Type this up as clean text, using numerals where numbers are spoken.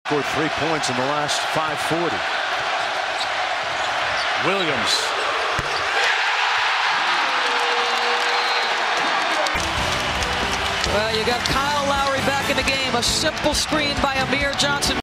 Scored 3 points in the last 5:40. Williams. Well, you got Kyle Lowry back in the game. A simple screen by Amir Johnson.